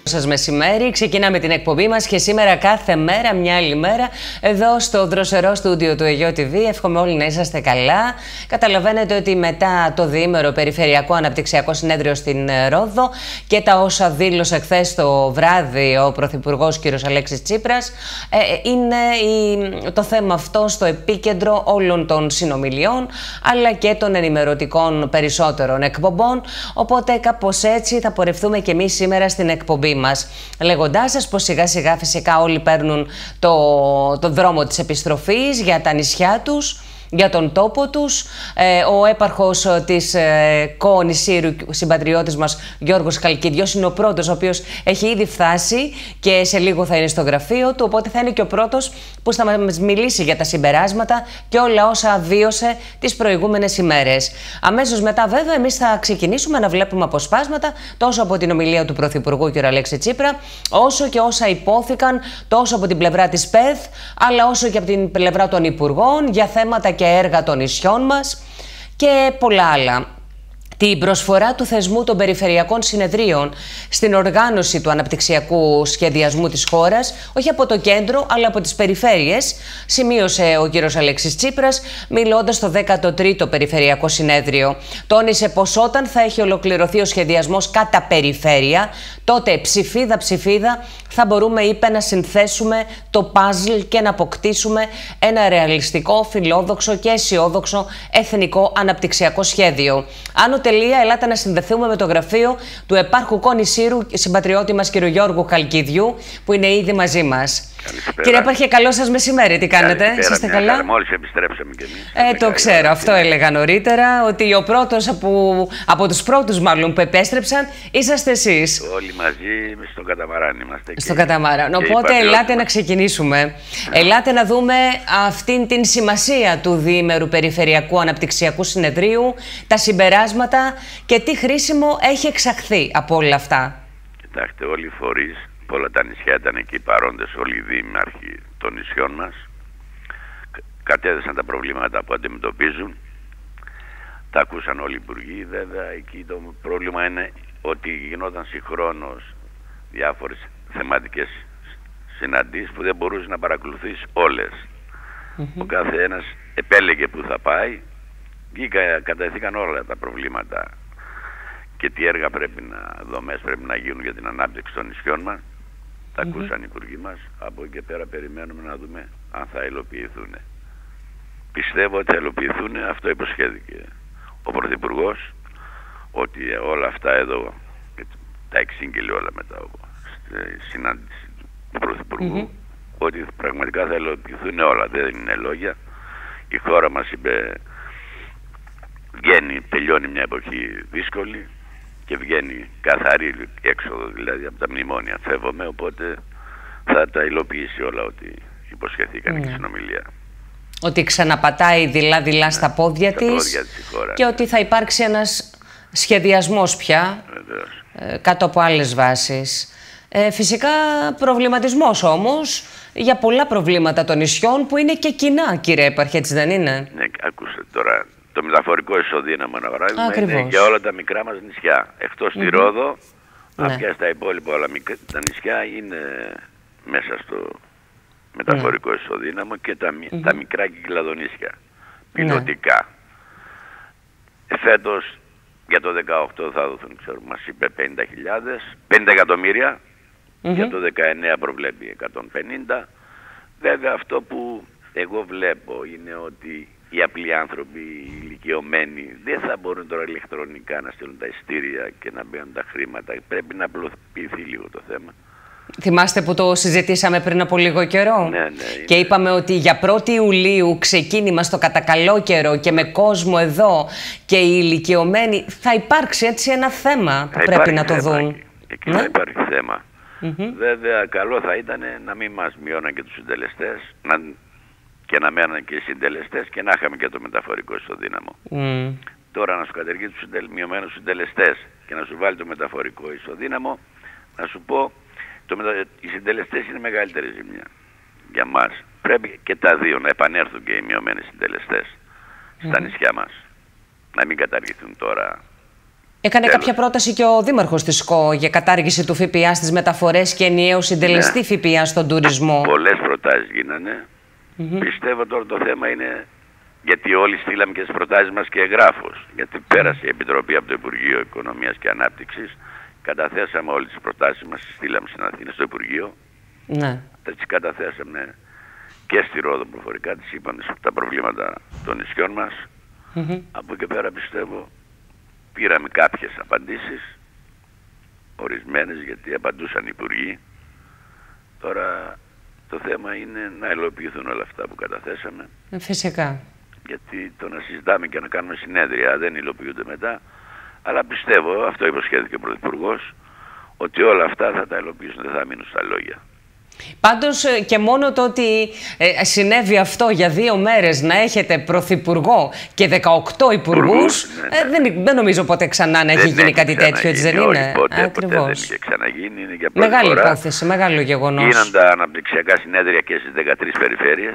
Σας μεσημέρι. Ξεκινάμε την εκπομπή μας και σήμερα κάθε μέρα, μια άλλη μέρα, εδώ στο δροσερό στούντιο του Αιγαίο TV. Εύχομαι όλοι να είσαστε καλά. Καταλαβαίνετε ότι μετά το διήμερο Περιφερειακό Αναπτυξιακό Συνέδριο στην Ρόδο και τα όσα δήλωσε χθες το βράδυ ο Πρωθυπουργός κ. Αλέξης Τσίπρας, είναι το θέμα αυτό στο επίκεντρο όλων των συνομιλιών αλλά και των ενημερωτικών περισσότερων εκπομπών. Οπότε κάπως έτσι θα πορευτούμε και εμείς σήμερα στην εκπομπή μας, λέγοντάς σας πως σιγά σιγά φυσικά όλοι παίρνουν το δρόμο της επιστροφής για τα νησιά τους, για τον τόπο τους. Ο έπαρχος της Κο-Νησίρου, συμπατριώτης μας Γιώργος Χαλκίδιος, είναι ο πρώτος ο οποίος έχει ήδη φτάσει και σε λίγο θα είναι στο γραφείο του, οπότε θα είναι και ο πρώτος που θα μας μιλήσει για τα συμπεράσματα και όλα όσα βίωσε τις προηγούμενες ημέρες. Αμέσως μετά βέβαια εμείς θα ξεκινήσουμε να βλέπουμε αποσπάσματα τόσο από την ομιλία του Πρωθυπουργού κ. Αλέξη Τσίπρα, όσο και όσα υπόθηκαν τόσο από την πλευρά της ΠΕΘ, αλλά όσο και από την πλευρά των Υπουργών για θέματα και έργα των νησιών μας και πολλά άλλα. Την προσφορά του θεσμού των Περιφερειακών Συνεδρίων στην οργάνωση του αναπτυξιακού σχεδιασμού της χώρας, όχι από το κέντρο αλλά από τις περιφέρειες, σημείωσε ο κ. Αλέξης Τσίπρας μιλώντας στο 13ο Περιφερειακό Συνέδριο. Τόνισε πως όταν θα έχει ολοκληρωθεί ο σχεδιασμός κατά περιφέρεια, τότε ψηφίδα θα μπορούμε, είπε, να συνθέσουμε το παζλ και να αποκτήσουμε ένα ρεαλιστικό, φιλόδοξο και αισιόδοξο εθνικό αναπτυξιακό σχέδιο. Άνω τελεία, ελάτε να συνδεθούμε με το γραφείο του επάρχου Κο-Νησίρου, συμπατριώτη μας κ. Γιώργου Χαλκίδιου, που είναι ήδη μαζί μας. Καλησπέρα. Κύριε Επάρχε, καλώς σας μεσημέρι. Τι κάνετε, είσαστε καλά? Μόλις επιστρέψαμε κι εμείς. Το ξέρω, αυτό έλεγα νωρίτερα, ότι ο πρώτος από τους πρώτους μάλλον που επέστρεψαν είσαστε εσείς. Όλοι μαζί στο καταμαράν είμαστε. Στο καταμαράν. Οπότε ελάτε να ξεκινήσουμε. Ελάτε να δούμε αυτήν την σημασία του διήμερου Περιφερειακού Αναπτυξιακού Συνεδρίου, τα συμπεράσματα και τι χρήσιμο έχει εξαχθεί από όλα αυτά. Κοιτάξτε, όλοι οι φορείς, όλα τα νησιά ήταν εκεί παρόντες, όλοι οι δήμαρχοι των νησιών μας, κατέδεσαν τα προβλήματα που αντιμετωπίζουν, τα ακούσαν όλοι οι υπουργοί. Βέβαια εκεί το πρόβλημα είναι ότι γινόταν συγχρόνως διάφορες θεματικές συναντήσεις που δεν μπορούσε να παρακολουθείς όλες. Ο κάθε ένας επέλεγε που θα πάει και κατατέθηκαν όλα τα προβλήματα και τι έργα δομές πρέπει να γίνουν για την ανάπτυξη των νησιών μας. Τα ακούσαν οι υπουργοί μας. Από εκεί και πέρα περιμένουμε να δούμε αν θα υλοποιηθούν. Πιστεύω ότι θα υλοποιηθούν. Αυτό υποσχέθηκε ο Πρωθυπουργός, ότι όλα αυτά εδώ τα εξήγηλε όλα μετά στη συνάντηση του Πρωθυπουργού, ότι πραγματικά θα υλοποιηθούν όλα. Δεν είναι λόγια. Η χώρα μας, είπε, τελειώνει μια εποχή δύσκολη και βγαίνει καθαρή έξοδο, δηλαδή από τα μνημόνια φεύγουμε, οπότε θα τα υλοποιήσει όλα ό,τι υποσχεθήκαν και συνομιλία. Ότι ξαναπατάει δειλά-δειλά στα πόδια της χώρα, και ότι θα υπάρξει ένας σχεδιασμός πια κάτω από άλλες βάσεις. Φυσικά προβληματισμός όμως για πολλά προβλήματα των νησιών που είναι και κοινά, κύριε Επάρχε, έτσι δεν είναι? Ναι, ακούστε τώρα. Το μεταφορικό ισοδύναμο, ένα παράδειγμα, είναι για όλα τα μικρά μας νησιά. Εκτός τη Ρόδο, πια στα υπόλοιπα όλα τα νησιά είναι μέσα στο μεταφορικό ισοδύναμο και τα μικρά κυκλαδονήσια, πιλωτικά. Φέτος για το 18 θα δοθούν, μας είπε 50 εκατομμύρια, για το 19 προβλέπει 150. Βέβαια αυτό που εγώ βλέπω είναι ότι οι απλοί άνθρωποι, οι ηλικιωμένοι, δεν θα μπορούν τώρα ηλεκτρονικά να στείλουν τα εισιτήρια και να μπαίνουν τα χρήματα. Πρέπει να απλοποιηθεί λίγο το θέμα. Θυμάστε που το συζητήσαμε πριν από λίγο καιρό? Ναι. Και είπαμε ότι για 1η Ιουλίου ξεκίνημα στο κατακαλό καιρό και με κόσμο εδώ και οι ηλικιωμένοι, θα υπάρξει έτσι ένα θέμα που πρέπει να το δουν. Εκεί θα υπάρχει θέμα. Βέβαια καλό θα ήταν να μην μας μειώναν και τους συντελεστές, και να μέναν και οι συντελεστές και να είχαμε και το μεταφορικό ισοδύναμο. Τώρα να σου κατεργεί τους μειωμένους συντελεστές και να σου βάλει το μεταφορικό ισοδύναμο, να σου πω, οι συντελεστές είναι μεγαλύτερη ζημιά για μας. Πρέπει και τα δύο να επανέλθουν και οι μειωμένοι συντελεστές στα νησιά μας. Να μην καταργηθούν τώρα Έκανε κάποια πρόταση και ο Δήμαρχος της ΣΚΟ για κατάργηση του ΦΠΑ στις μεταφορές και ενιαίο συντελεστή ΦΠΑ στον τουρισμό. Πολλές προτάσεις γίνανε. Πιστεύω τώρα το θέμα είναι, γιατί όλοι στείλαμε και τις προτάσεις μας και εγγράφως. Γιατί πέρασε η Επιτροπή από το Υπουργείο Οικονομίας και Ανάπτυξης. Καταθέσαμε όλες τις προτάσεις μας, τις στείλαμε στην Αθήνα στο Υπουργείο. Ναι. Τις καταθέσαμε και στη Ρόδο προφορικά, τις είπαμε τα προβλήματα των νησιών μας. Από εκεί πέρα πιστεύω πήραμε κάποιες απαντήσεις, ορισμένες, γιατί απαντούσαν οι υπουργοί. Τώρα το θέμα είναι να υλοποιηθούν όλα αυτά που καταθέσαμε. Φυσικά. Γιατί το να συζητάμε και να κάνουμε συνέδρια δεν υλοποιούνται μετά. Αλλά πιστεύω, αυτό υποσχέθηκε ο Πρωθυπουργός, ότι όλα αυτά θα τα υλοποιήσουν, δεν θα μείνουν στα λόγια. Πάντως και μόνο το ότι συνέβη αυτό για 2 μέρες, να έχετε πρωθυπουργό και 18 υπουργούς, δεν νομίζω ποτέ ξανά να έχει γίνει κάτι τέτοιο, έτσι δεν είναι? Ποτέ δεν είχε ξαναγίνει, είναι για πρώτη μεγάλη φορά. υπόθεση, μεγάλο γεγονός. Γίναν τα αναπτυξιακά συνέδρια και στις 13 περιφέρειες.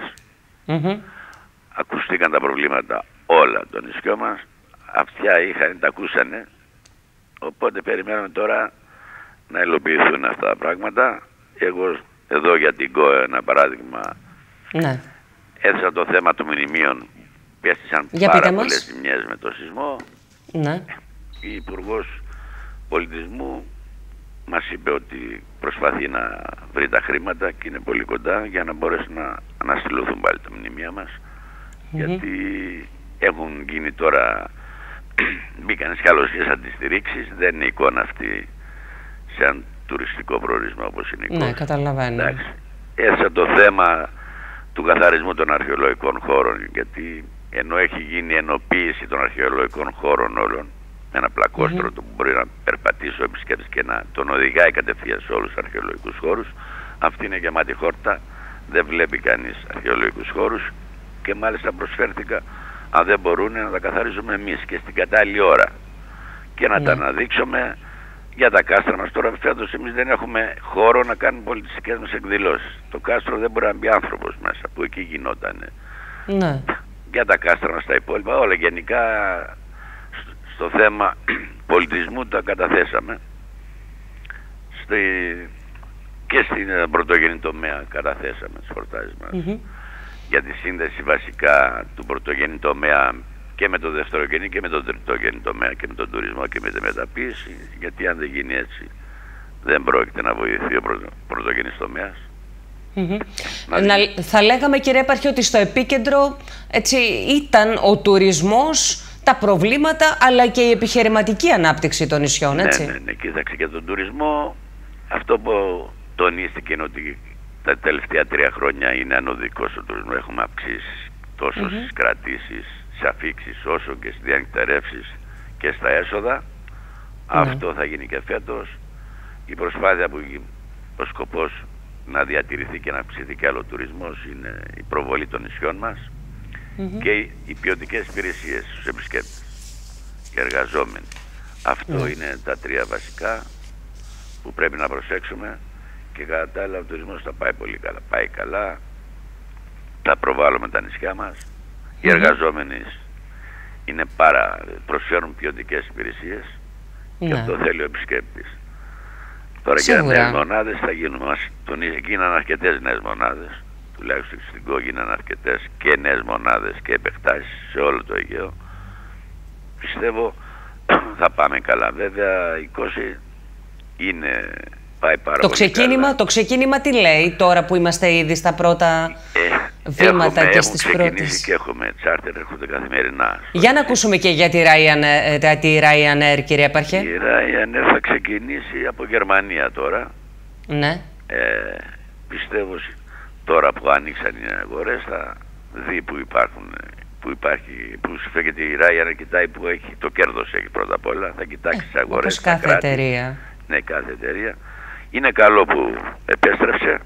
Ακουστήκαν τα προβλήματα όλα των νησιών μας. Αυτιά είχαν, τα ακούσανε. Οπότε περιμένουμε τώρα να υλοποιηθούν αυτά τα πράγματα. Εγώ εδώ για την ΚΟΕ ένα παράδειγμα, ναι, έθεσα το θέμα των μνημείων. Πέστησαν πάρα πολλές ζημιές με το σεισμό. Ναι. Η Υπουργός Πολιτισμού μας είπε ότι προσπαθεί να βρει τα χρήματα και είναι πολύ κοντά για να μπορέσουν να αναστηλωθούν πάλι τα μνημεία μας. Γιατί έχουν γίνει τώρα, μπήκαν σκαλωσίες αντιστηρίξεις, δεν είναι εικόνα αυτή σαν τουριστικό προορισμό όπως είναι η Κόρφη. Ναι, καταλαβαίνω. Έθεσα το θέμα του καθαρισμού των αρχαιολογικών χώρων, γιατί ενώ έχει γίνει ενοποίηση των αρχαιολογικών χώρων όλων, με ένα πλακόστρωτο που μπορεί να περπατήσει ο επισκέπτης και να τον οδηγάει κατευθείαν σε όλους τους αρχαιολογικούς χώρους, αυτή είναι γεμάτη χόρτα, δεν βλέπει κανείς αρχαιολογικούς χώρους και μάλιστα προσφέρθηκα αν δεν μπορούν να τα καθαρίζουμε εμείς και στην κατάλληλη ώρα και να τα αναδείξουμε για τα κάστρα μας. Τώρα φέτος εμείς δεν έχουμε χώρο να κάνουμε πολιτιστικές μας εκδηλώσεις. Το κάστρο δεν μπορεί να μπει άνθρωπος μέσα, που εκεί γινότανε. Ναι. Για τα κάστρα μας τα υπόλοιπα, όλα γενικά στο θέμα πολιτισμού τα καταθέσαμε. Και στην πρωτογενή τομέα καταθέσαμε τις προτάσεις μας. Για τη σύνδεση βασικά του πρωτογενή τομέα και με το δευτερογενή και με τον τριτογενή τομέα και με τον τουρισμό και με τη μεταποίηση, γιατί αν δεν γίνει έτσι δεν πρόκειται να βοηθεί ο πρωτογενής τομέας. Θα λέγαμε, κύριε Έπαρχε, ότι στο επίκεντρο έτσι, ήταν ο τουρισμός, τα προβλήματα, αλλά και η επιχειρηματική ανάπτυξη των νησιών, έτσι. Ναι, κοίταξε, για τον τουρισμό αυτό που τονίστηκε είναι ότι τα τελευταία 3 χρόνια είναι ανωδικός ο τουρισμός. Έχουμε αυξήσει τόσο στις κρατήσεις, στις αφήξεις, όσο και στις διανυκτερεύσεις και στα έσοδα. Αυτό θα γίνει και φέτος. Η προσπάθεια που ο σκοπός να διατηρηθεί και να αυξηθεί και άλλο τουρισμός είναι η προβολή των νησιών μας και οι ποιοτικές υπηρεσίες στους επισκέπτες και εργαζόμενοι. Αυτό είναι τα 3 βασικά που πρέπει να προσέξουμε. Και κατά τα άλλα ο τουρισμός θα πάει πολύ καλά. Πάει καλά, θα προβάλλουμε τα νησιά μας. Οι εργαζόμενοι προσφέρουν ποιοτικές υπηρεσίες και αυτό θέλει ο επισκέπτης. Τώρα για νέες μονάδες θα γίνουν. Γίνανε αρκετές νέες μονάδες, τουλάχιστον στην ΚΟ γίνανε αρκετές και νέες μονάδες και επεκτάσεις σε όλο το Αιγαίο. Πιστεύω θα πάμε καλά. Βέβαια η Κώση είναι... Το ξεκίνημα τι λέει τώρα που είμαστε ήδη στα πρώτα βήματα και στις πρώτες? Έχουμε ξεκινήσει και έχουμε τσάρτερ, έρχονται καθημερινά. Για να ακούσουμε και για τη Ryanair, κύριε Έπαρχε. Η Ryanair θα ξεκινήσει από Γερμανία τώρα. Ναι. Πιστεύω τώρα που άνοιξαν οι αγορές θα δει που υπάρχει, που σφίγγεται η Ryanair, κοιτάει που έχει το κέρδος, έχει πρώτα απ' όλα. Θα κοιτάξει τις αγορές. Όπως κάθε εταιρεία. Ναι, κάθε εταιρεία. Είναι καλό που επέστρεψε.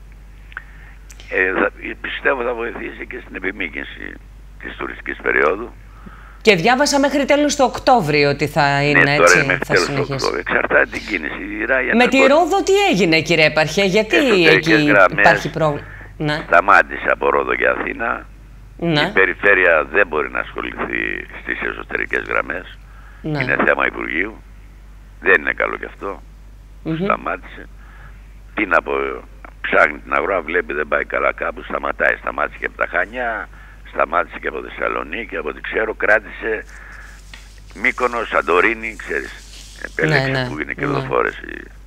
Πιστεύω θα βοηθήσει και στην επιμήκυνση της τουριστικής περίοδου. Και διάβασα μέχρι τέλος του Οκτώβριο ότι θα είναι έτσι. Τώρα είναι μέχρι τέλος του Οκτώβριο. Εξαρτάται την κίνηση. Με τη Ρόδο τι έγινε, κύριε Έπαρχε, γιατί εκεί υπάρχει πρόβλημα? Σταμάτησε από Ρόδο για Αθήνα. Η περιφέρεια δεν μπορεί να ασχοληθεί στις εσωτερικές γραμμές. Ναι. Είναι θέμα Υπουργείου. Δεν είναι καλό κι αυτό. Σταμάτησε. Τι να πω, ψάχνει την αγορά, βλέπει δεν πάει καλά κάπου, σταματάει. Σταμάτησε και από τα Χανιά, σταμάτησε και από Θεσσαλονίκη, από ό,τι ξέρω, κράτησε Μύκονο, Σαντορίνη, ξέρεις. Επέλεξε που είναι κερδοφόρες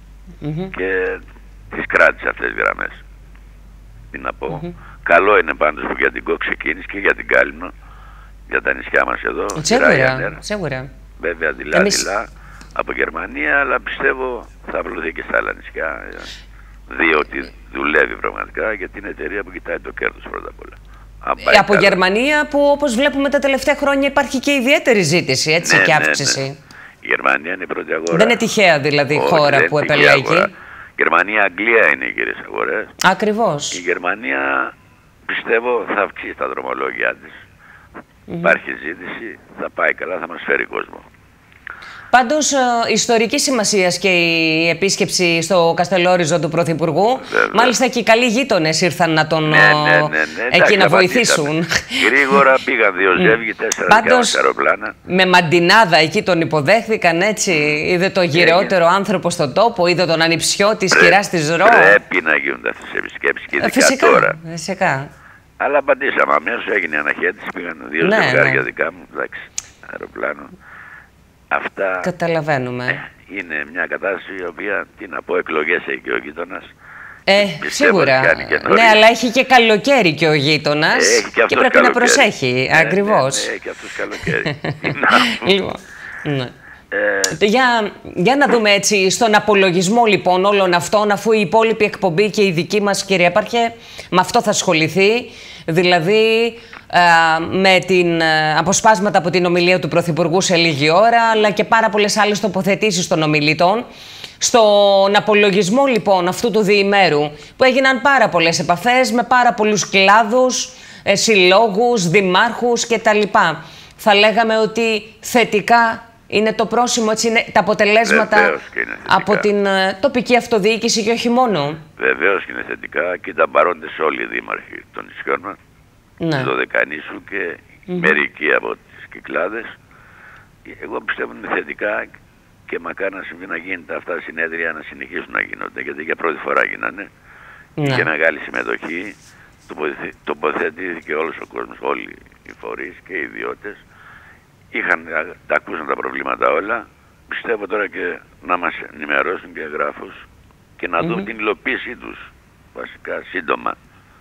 και τις κράτησε αυτές τις γραμμές. Τι να πω. Καλό είναι πάντως που για την ΚΟ ξεκίνησε και για την Κάλυμνο, για τα νησιά μας εδώ. Σίγουρα. Βέβαια δειλά από Γερμανία, αλλά πιστεύω θα απλωθεί και στα άλλα νησιά. Διότι δουλεύει πραγματικά για την εταιρεία που κοιτάει το κέρδος πρώτα απ' όλα. Από Γερμανία που όπως βλέπουμε τα τελευταία χρόνια υπάρχει και ιδιαίτερη ζήτηση, έτσι, και αύξηση. Ναι. Η Γερμανία είναι η πρώτη αγορά. Δεν είναι τυχαία δηλαδή η χώρα που επελέγει. Γερμανία, Αγγλία είναι οι κύριες αγορές. Ακριβώς. Η Γερμανία πιστεύω θα αυξήσει τα δρομολόγια της. Υπάρχει ζήτηση, θα πάει καλά, θα μας φέρει κόσμο. Πάντως, ιστορική σημασίας και η επίσκεψη στο Καστελόριζο του Πρωθυπουργού. Μάλιστα και οι καλοί γείτονες ήρθαν να τον εκεί να βοηθήσουν. Γρήγορα πήγαν 2 ζεύγοι, 4 αεροπλάνα. Με μαντινάδα εκεί τον υποδέχθηκαν, έτσι. Είδε το γυρεότερο άνθρωπο στον τόπο, είδε τον ανιψιό της κυράς της Ρο. Πρέπει να γίνονται αυτές τις επισκέψεις και ειδικά τώρα. Φυσικά. Αλλά απαντήσαμε αμέσως, έγινε αναχέτηση, πήγαν 2 ζευγάρια δικά μου, εντάξει, αεροπλάνο. Αυτά καταλαβαίνουμε. Είναι μια κατάσταση η οποία, τι να πω, εκλογές έχει και ο γείτονας. Σίγουρα. Ναι, αλλά έχει και καλοκαίρι και ο γείτονας και πρέπει να προσέχει. Ακριβώς. Έχει και αυτός καλοκαίρι. Λοιπόν, ναι. Για να δούμε έτσι στον απολογισμό λοιπόν όλων αυτών, αφού η υπόλοιπη εκπομπή και η δική μας, κύριε Έπαρχε, με αυτό θα ασχοληθεί, δηλαδή με την αποσπάσματα από την ομιλία του Πρωθυπουργού σε λίγη ώρα, αλλά και πάρα πολλές άλλες τοποθετήσεις των ομιλητών. Στον απολογισμό λοιπόν αυτού του διημέρου, που έγιναν πάρα πολλές επαφές με πάρα πολλούς κλάδους, συλλόγους, δημάρχους κτλ. Θα λέγαμε ότι θετικά είναι το πρόσημο, έτσι είναι τα αποτελέσματα από την τοπική αυτοδιοίκηση και όχι μόνο. Βεβαίως και είναι θετικά και ήταν παρόντες όλοι οι δήμαρχοι των νησιών μας. Ναι. Το Δεκανήσου και μερικοί από τις Κυκλάδες. Εγώ πιστεύω είναι θετικά και μακάρι να συμβεί να γίνεται αυτά τα συνέδρια να συνεχίσουν να γίνονται, γιατί για πρώτη φορά γίνανε. Ναι. Και μεγάλη συμμετοχή, τοποθετήθηκε όλος ο κόσμος, όλοι οι φορείς και οι ιδιώτες. Τα ακούσαν τα προβλήματα όλα. Πιστεύω τώρα και να μας ενημερώσουν και εγγράφους και να δουν την υλοποίησή τους βασικά σύντομα.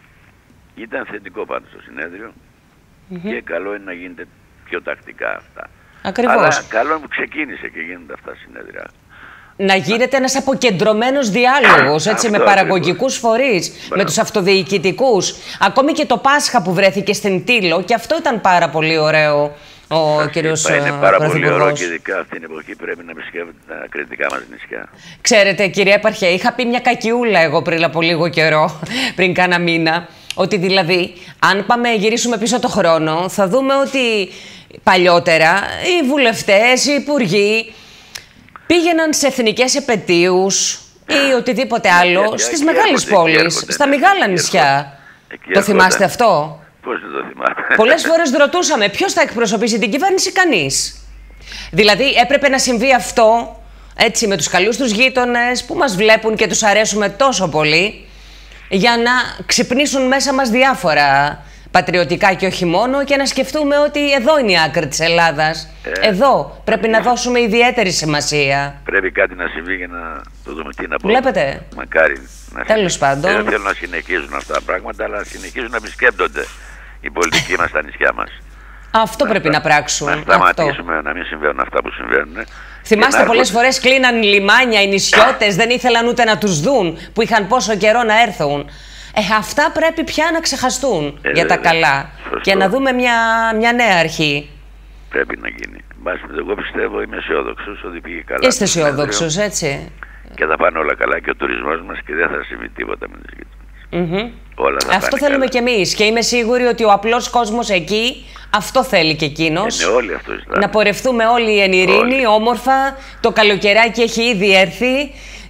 Ήταν θετικό πάντως το συνέδριο και καλό είναι να γίνεται πιο τακτικά αυτά. Ακριβώς. Αλλά καλό είναι που ξεκίνησε και γίνονται αυτά συνέδρια. Να γίνεται ένας αποκεντρωμένος διάλογος, έτσι, με παραγωγικούς φορείς, με τους αυτοδιοικητικούς. Ακόμη και το Πάσχα που βρέθηκε στην Τήλο, και αυτό ήταν πάρα πολύ ωραίο. Ο κύριος είναι πάρα πολύ ωραίο και ειδικά αυτή την εποχή πρέπει να επισκέπτεται τα κριτικά μας νησιά. Ξέρετε, κύριε Έπαρχε, είχα πει μια κακιούλα εγώ πριν από λίγο καιρό, πριν κάνα μήνα, ότι δηλαδή αν γυρίσουμε πίσω το χρόνο θα δούμε ότι παλιότερα οι βουλευτές, οι υπουργοί πήγαιναν σε εθνικές επετείους ή οτιδήποτε άλλο στις μεγάλες πόλεις, στα μεγάλα νησιά. Το θυμάστε αυτό? Πώς δεν το θυμάμαι. Πολλές φορές ρωτούσαμε ποιος θα εκπροσωπήσει την κυβέρνηση, κανείς. Δηλαδή έπρεπε να συμβεί αυτό, έτσι, με τους καλούς τους γείτονες που μας βλέπουν και τους αρέσουμε τόσο πολύ, για να ξυπνήσουν μέσα μας διάφορα πατριωτικά και όχι μόνο, και να σκεφτούμε ότι εδώ είναι η άκρη της Ελλάδας. Εδώ πρέπει να δώσουμε ιδιαίτερη σημασία. Πρέπει κάτι να συμβεί για να το δούμε, τι να πω. Βλέπετε. Μακάρι να τέλος πάντων. Δεν θέλω να συνεχίζουν αυτά τα πράγματα, αλλά συνεχίζουν να επισκέπτονται οι πολιτικοί μας στα νησιά μας. Αυτό πρέπει να πράξουν. Να σταματήσουμε να μην συμβαίνουν αυτά που συμβαίνουν. Θυμάστε, πολλές φορές κλείναν λιμάνια οι νησιώτες, δεν ήθελαν ούτε να τους δουν, που είχαν πόσο καιρό να έρθουν. Αυτά πρέπει πια να ξεχαστούν για τα καλά. Σωστό. Και να δούμε μια νέα αρχή. Πρέπει να γίνει. Εγώ πιστεύω, είμαι αισιόδοξος ότι πήγε καλά. Είστε αισιόδοξος, έτσι. Και θα πάνε όλα καλά και ο τουρισμός μας και δεν θα συμβεί τίποτα με τους γείτονες. Αυτό θέλουμε κι εμείς και είμαι σίγουρη ότι ο απλός κόσμος εκεί αυτό θέλει και εκείνος. Όλοι αυτό ζητάνε. Να πορευτούμε όλοι εν ειρήνη, όμορφα. Το καλοκαιράκι έχει ήδη έρθει.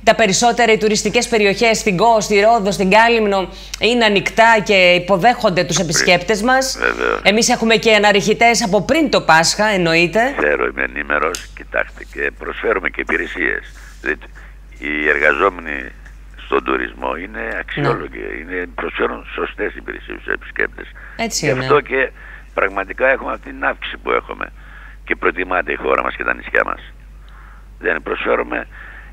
τα περισσότερα οι τουριστικές περιοχές στην Κο, στη Ρόδο, στην Κάλυμνο είναι ανοιχτά και υποδέχονται τους επισκέπτες μας. Εμείς έχουμε και αναρριχητές από πριν το Πάσχα, εννοείται. Ξέρω, είμαι ενήμερος, κοιτάξτε, και προσφέρουμε και υπηρεσίες. Δηλαδή, οι εργαζόμενοι στον τουρισμό είναι αξιόλογοι, προσφέρουν σωστές υπηρεσίες στους επισκέπτες. Έτσι Γι' είναι. αυτό και πραγματικά έχουμε αυτή την αύξηση που έχουμε και προτιμάται η χώρα μας και τα νησιά μας. Δεν προσφέρουμε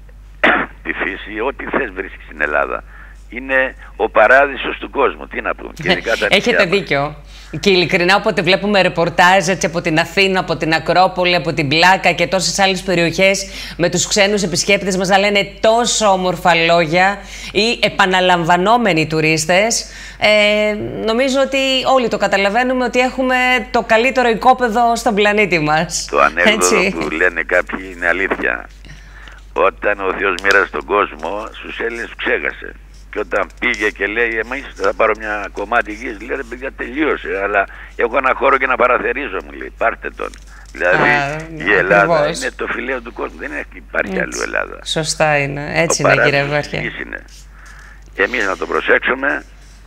τη φύση, ό,τι θες βρίσκεις στην Ελλάδα. Είναι ο παράδεισος του κόσμου. Τι να πούμε. Έχετε δίκιο. Και ειλικρινά, όποτε βλέπουμε ρεπορτάζ έτσι, από την Αθήνα, από την Ακρόπολη, από την Πλάκα και τόσες άλλες περιοχές με τους ξένους επισκέπτες μας να λένε τόσο όμορφα λόγια ή επαναλαμβανόμενοι τουρίστες, νομίζω ότι όλοι το καταλαβαίνουμε ότι έχουμε το καλύτερο οικόπεδο στον πλανήτη μας. Το ανέκδοτο που λένε κάποιοι είναι αλήθεια. Όταν ο Θεός μοίρασε τον κόσμο, στους Έλληνες ξέχασε. Και όταν πήγε και λέει, εμείς θα πάρω μια κομμάτι γης, λέει, ρε παιδιά, τελείωσε, αλλά έχω ένα χώρο και να παραθερίζω, μου λέει, πάρτε τον. Δηλαδή η Ελλάδα είναι το φυλαίο του κόσμου, δεν υπάρχει αλλού Ελλάδα. Σωστά είναι, έτσι είναι, κύριε Βάρχε. Εμείς να το προσέξουμε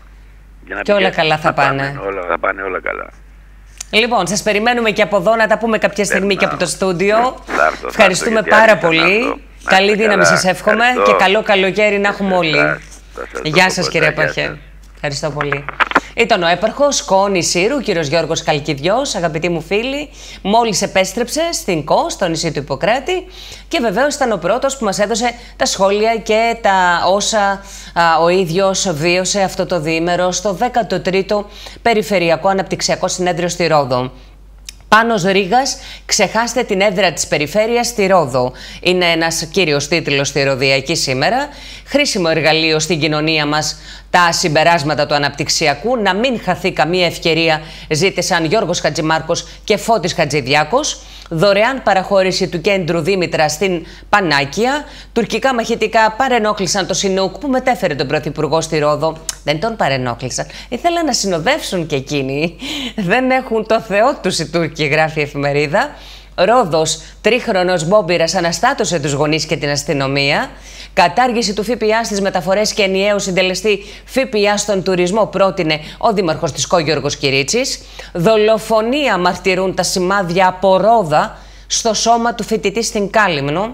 και όλα καλά θα πάνε. Θα πάνε όλα καλά. Λοιπόν, σας περιμένουμε και από εδώ να τα πούμε κάποια στιγμή και από το στούντιο. Ευχαριστούμε πάρα πολύ. Καλή δύναμη σας εύχομαι και καλό καλοκαίρι να έχουμε όλοι. Γεια σας, κύριε Παχέ. Ευχαριστώ πολύ. Ήταν ο έπαρχος Κο Νησίρου, κύριος Γιώργος Καλκιδιός, αγαπητοί μου φίλοι. Μόλις επέστρεψε στην Κο, στο νησί του Ιπποκράτη, και βεβαίως ήταν ο πρώτος που μας έδωσε τα σχόλια και τα όσα ο ίδιος βίωσε αυτό το διήμερο στο 13ο Περιφερειακό Αναπτυξιακό Συνέδριο στη Ρόδο. Πάνος Ρήγας, ξεχάστε την έδρα της περιφέρειας στη Ρόδο. Είναι ένας κύριος τίτλος στη Ροδιακή σήμερα. Χρήσιμο εργαλείο στην κοινωνία μας τα συμπεράσματα του αναπτυξιακού. Να μην χαθεί καμία ευκαιρία, ζήτησαν Γιώργος Χατζημάρκος και Φώτης Χατζηδιάκος. Δωρεάν παραχώρηση του κέντρου Δήμητρα στην Πανάκια. Τουρκικά μαχητικά παρενόχλησαν το Σινούκ που μετέφερε τον Πρωθυπουργό στη Ρόδο. Δεν τον παρενόχλησαν. Ήθελαν να συνοδεύσουν και εκείνοι. Δεν έχουν το Θεό τους οι Τούρκοι, γράφει η εφημερίδα. Ρόδος, τρίχρονος Μπόμπυρας αναστάτωσε τους γονείς και την αστυνομία. Κατάργηση του ΦΠΑ στις μεταφορές και ενιαίο συντελεστή ΦΠΑ στον τουρισμό πρότεινε ο δήμαρχος της Κο Γιώργος Κυρίτσης. Δολοφονία μαρτυρούν τα σημάδια από ρόδα στο σώμα του φοιτητή στην Κάλυμνο.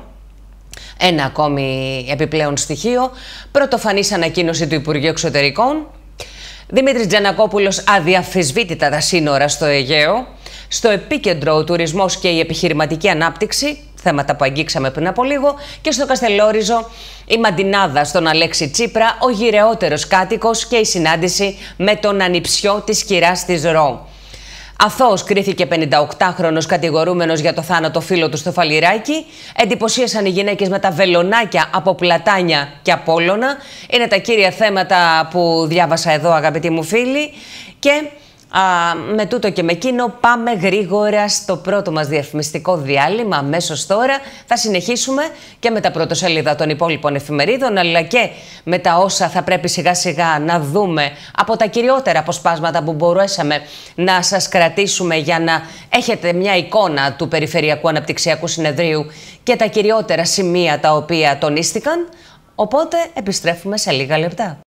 Ένα ακόμη επιπλέον στοιχείο. Πρωτοφανής ανακοίνωση του Υπουργείου Εξωτερικών. Δημήτρης Τζανακόπουλος, αδιαφυσβήτητα τα σύνορα στο Αιγαίο. Στο επίκεντρο ο τουρισμός και η επιχειρηματική ανάπτυξη, θέματα που αγγίξαμε πριν από λίγο, και στο Καστελόριζο η μαντινάδα στον Αλέξη Τσίπρα, ο γυρεότερος κάτοικος και η συνάντηση με τον ανιψιό της κυράς της Ρο. Αθώος κρίθηκε 58χρονος κατηγορούμενος για το θάνατο φίλου του στο Φαλιράκι. Εντυπωσίασαν οι γυναίκες με τα βελονάκια από πλατάνια και Απόλλωνα. Είναι τα κύρια θέματα που διάβασα εδώ, αγαπητοί μου φίλοι. Και με τούτο και με εκείνο πάμε γρήγορα στο πρώτο μας διαφημιστικό διάλειμμα. Αμέσως τώρα θα συνεχίσουμε και με τα πρωτοσέλιδα των υπόλοιπων εφημερίδων, αλλά και με τα όσα θα πρέπει σιγά σιγά να δούμε από τα κυριότερα αποσπάσματα που μπορέσαμε να σας κρατήσουμε για να έχετε μια εικόνα του Περιφερειακού Αναπτυξιακού Συνεδρίου και τα κυριότερα σημεία τα οποία τονίστηκαν. Οπότε επιστρέφουμε σε λίγα λεπτά.